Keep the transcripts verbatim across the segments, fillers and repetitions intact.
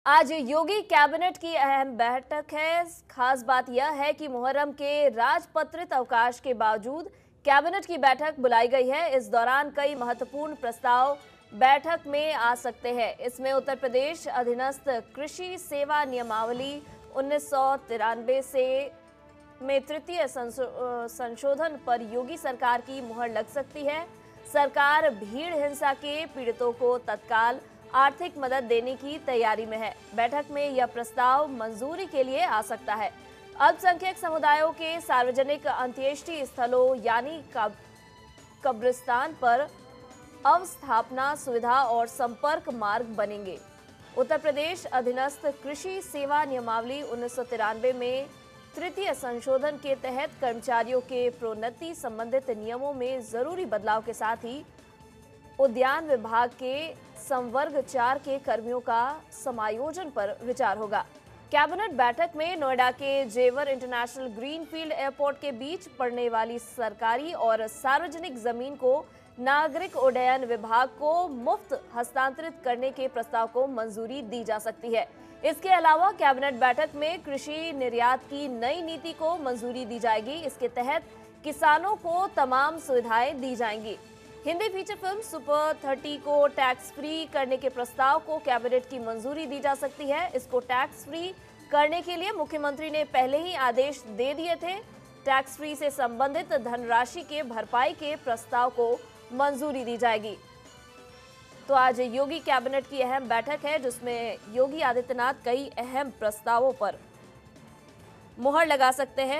आज योगी कैबिनेट की अहम बैठक है। खास बात यह है कि मुहर्रम के राजपत्रित अवकाश के बावजूद कैबिनेट की बैठक बुलाई गई है। इस दौरान कई महत्वपूर्ण प्रस्ताव बैठक में आ सकते हैं। इसमें उत्तर प्रदेश अधीनस्थ कृषि सेवा नियमावली उन्नीस सौ तिरानवे से में तृतीय संशोधन पर योगी सरकार की मुहर लग सकती है। सरकार भीड़ हिंसा के पीड़ितों को तत्काल आर्थिक मदद देने की तैयारी में है। बैठक में यह प्रस्ताव मंजूरी के लिए आ सकता है। अल्पसंख्यक समुदायों के सार्वजनिक अंत्येष्टि स्थलों यानी कब्रिस्तान पर अवस्थापना सुविधा और संपर्क मार्ग बनेंगे। उत्तर प्रदेश अधीनस्थ कृषि सेवा नियमावली उन्नीस सौ तिरानवे में तृतीय संशोधन के तहत कर्मचारियों के प्रोन्नति संबंधित नियमों में जरूरी बदलाव के साथ ही उद्यान विभाग के संवर्ग चार के कर्मियों का समायोजन पर विचार होगा। कैबिनेट बैठक में नोएडा के जेवर इंटरनेशनल ग्रीनफील्ड एयरपोर्ट के बीच पड़ने वाली सरकारी और सार्वजनिक जमीन को नागरिक उड्डयन विभाग को मुफ्त हस्तांतरित करने के प्रस्ताव को मंजूरी दी जा सकती है। इसके अलावा कैबिनेट बैठक में कृषि निर्यात की नई नीति को मंजूरी दी जाएगी। इसके तहत किसानों को तमाम सुविधाएं दी जाएंगी। Hindi feature film super thirty को टैक्स फ्री करने के प्रस्ताव को कैबिनेट की मंजूरी दी जा सकती है। इसको टैक्स फ्री करने के लिए मुख्यमंत्री ने पहले ही आदेश दे दिए थे। टैक्स फ्री से संबंधित धनराशि के भरपाई के प्रस्ताव को मंजूरी दी जाएगी। तो आज योगी कैबिनेट की अहम बैठक है जिसमें योगी आदित्यनाथ कई अहम प्रस्तावों पर मुहर लगा सकते हैं।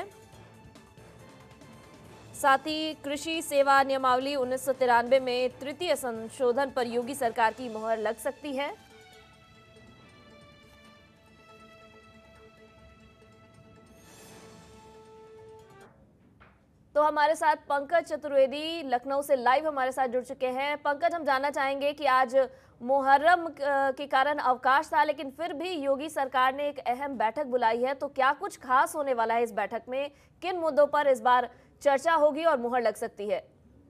साथ ही कृषि सेवा नियमावली उन्नीस सौ तिरानवे में तृतीय संशोधन पर योगी सरकार की मुहर लग सकती है। तो हमारे साथ पंकज चतुर्वेदी लखनऊ से लाइव हमारे साथ जुड़ चुके हैं। पंकज, हम जानना चाहेंगे कि आज मुहर्रम के कारण अवकाश था, लेकिन फिर भी योगी सरकार ने एक अहम बैठक बुलाई है, तो क्या कुछ खास होने वाला है इस बैठक में? किन मुद्दों पर इस बार चर्चा होगी और मुहर लग सकती है?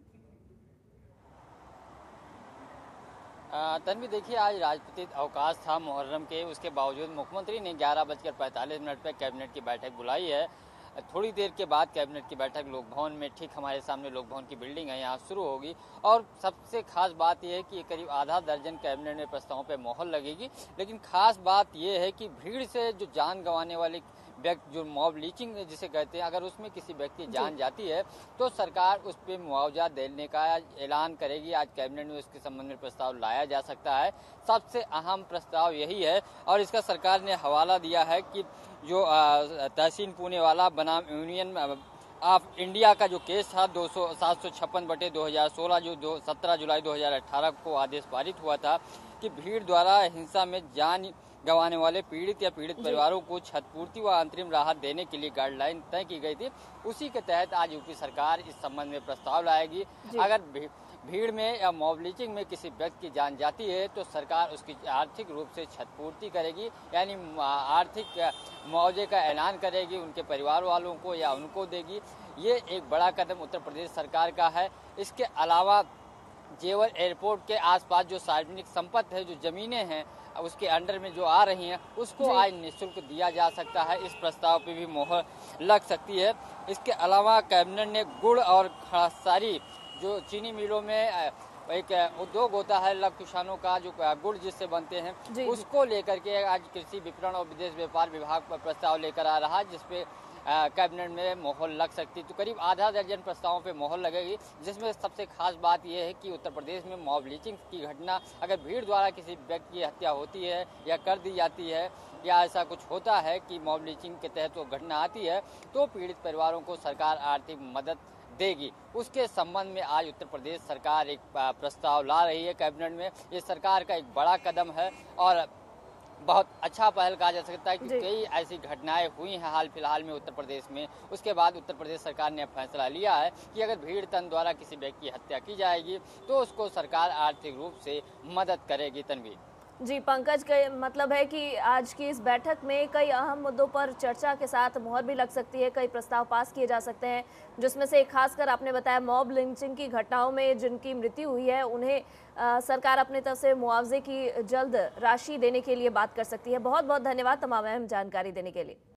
तन्वी, देखिए, आज राजपत्रित अवकाश था मुहर्रम के, उसके बावजूद मुख्यमंत्री ने ग्यारह बजकर पैंतालीस मिनट पर कैबिनेट की बैठक बुलाई है। थोड़ी देर के बाद कैबिनेट की बैठक लोक भवन में, ठीक हमारे सामने लोक भवन की बिल्डिंग है, यहाँ शुरू होगी। और सबसे खास बात यह है कि करीब आधा दर्जन कैबिनेट में प्रस्तावों पर मोहर लगेगी। लेकिन खास बात यह है कि भीड़ से जो जान गंवाने वाले व्यक्ति, जो मॉब लीचिंग जिसे कहते हैं, अगर उसमें किसी व्यक्ति की जान जाती है तो सरकार उस पर मुआवजा देने का ऐलान करेगी। आज कैबिनेट में उसके संबंध में प्रस्ताव लाया जा सकता है। सबसे अहम प्रस्ताव यही है और इसका सरकार ने हवाला दिया है कि जो तहसीन पूनेवाला बनाम यूनियन ऑफ इंडिया का जो केस था दो सौ सात सौ छप्पन बटे दो हजार सोलह जो दो सत्रह जुलाई दो हजार अठारह को आदेश पारित हुआ था कि भीड़ द्वारा हिंसा में जान गंवाने वाले पीड़ित या पीड़ित परिवारों को क्षतिपूर्ति व अंतरिम राहत देने के लिए गाइडलाइन तय की गई थी। उसी के तहत आज यूपी सरकार इस संबंध में प्रस्ताव लाएगी। अगर भीड़ में या मॉब लीचिंग में किसी व्यक्ति की जान जाती है तो सरकार उसकी आर्थिक रूप से क्षतिपूर्ति करेगी, यानी आर्थिक मुआवजे का ऐलान करेगी, उनके परिवार वालों को या उनको देगी। ये एक बड़ा कदम उत्तर प्रदेश सरकार का है। इसके अलावा जेवर एयरपोर्ट के आसपास जो सार्वजनिक संपत्ति है, जो जमीनें हैं उसके अंडर में जो आ रही हैं, उसको आज निःशुल्क दिया जा सकता है। इस प्रस्ताव पे भी मोहर लग सकती है। इसके अलावा कैबिनेट ने गुड़ और खड़ासारी, जो चीनी मिलों में एक उद्योग होता है लघु किसानों का, जो गुड़ जिससे बनते हैं, उसको लेकर के आज कृषि विपणन और विदेश व्यापार विभाग पर प्रस्ताव लेकर आ रहा है, जिसपे कैबिनेट में मोहर लग सकती। तो करीब आधा दर्जन प्रस्तावों पे मोहर लगेगी, जिसमें सबसे खास बात यह है कि उत्तर प्रदेश में मॉब लीचिंग की घटना, अगर भीड़ द्वारा किसी व्यक्ति की हत्या होती है या कर दी जाती है या ऐसा कुछ होता है कि मॉब लीचिंग के तहत वो घटना आती है, तो पीड़ित परिवारों को सरकार आर्थिक मदद देगी। उसके संबंध में आज उत्तर प्रदेश सरकार एक प्रस्ताव ला रही है कैबिनेट में। ये सरकार का एक बड़ा कदम है और बहुत अच्छा पहल कहा जा सकता है कि कई ऐसी घटनाएं हुई हैं हाल फिलहाल में उत्तर प्रदेश में। उसके बाद उत्तर प्रदेश सरकार ने फैसला लिया है कि अगर भीड़ तंत्र द्वारा किसी व्यक्ति की हत्या की जाएगी तो उसको सरकार आर्थिक रूप से मदद करेगी। तनवीर, जी, पंकज, के मतलब है कि आज की इस बैठक में कई अहम मुद्दों पर चर्चा के साथ मुहर भी लग सकती है, कई प्रस्ताव पास किए जा सकते हैं, जिसमें से एक खासकर आपने बताया मॉब लिंचिंग की घटनाओं में जिनकी मृत्यु हुई है, उन्हें अ, सरकार अपनी तरफ से मुआवजे की जल्द राशि देने के लिए बात कर सकती है। बहुत-बहुत धन्यवाद तमाम अहम जानकारी देने के लिए।